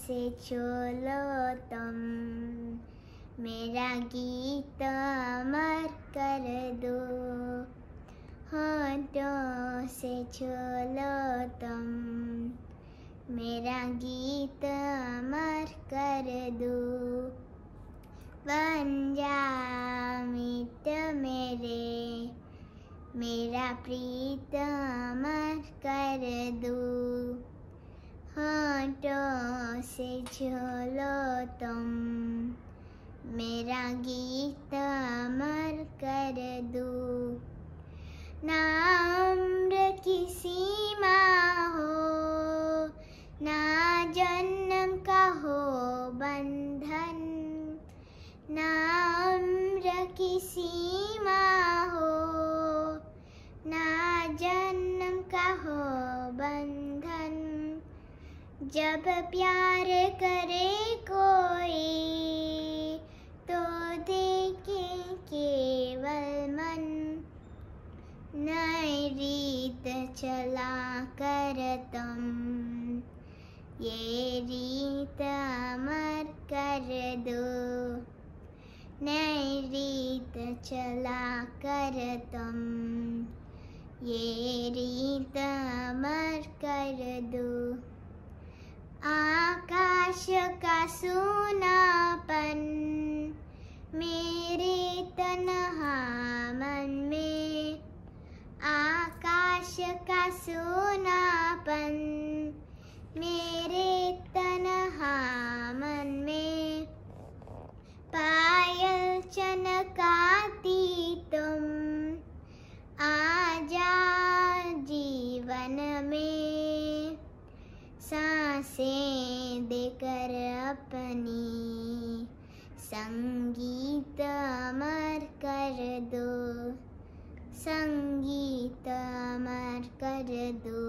से छोलो तुम, मेरा गीत अमर कर दो। होठों से छोलो तुम, मेरा गीत अमर कर दो। बन जा मित्र मेरे, मेरा प्रीत अमर कर दो। होठों से छोलो तुम, मेरा गीत अमर कर दो। ना उम्र की सीमा हो, ना जन्म का हो बंधन, ना उम्र की सीमा हो, ना जन्म का हो बंधन। जब प्यार करे कोई तो देखे केवल मन, नई रीत चला कर तुम, ये रीत अमर कर दो। नई रीत चला कर तुम, ये रीत अमर कर दो। आकाश का सूनापन मेरे तन्हा मन में, आकाश का सूनापन मेरे तन्हा मन में। पायल चनकाती तुम, आजा जीवन में, सांसें देकर अपनी संगीत अमर कर दो। संगीत अमर कर दो,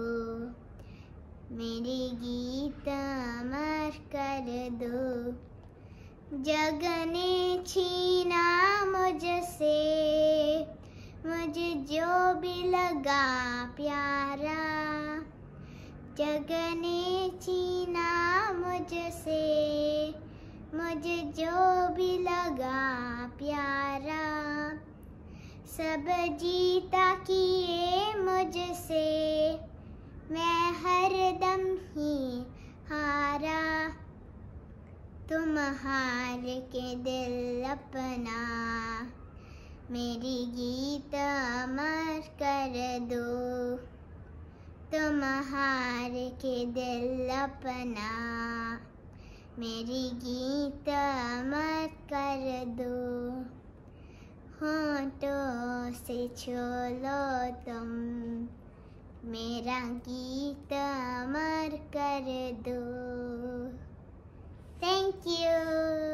मेरे गीत अमर कर दो। जग ने छीना मुझसे, मुझे जो भी लगा प्यारा। जग ने छीना मुझसे, मुझे जो भी लगा प्यारा। सब जीता किए मुझसे, मैं हरदम ही हारा। तुम हार के दिल अपना, मेरी गीत अमर कर दो। तुम हार के दिल अपना, मेरी गीत अमर कर दो। होठों से छोलो तुम, मेरा गीत अमर कर दो। Thank you.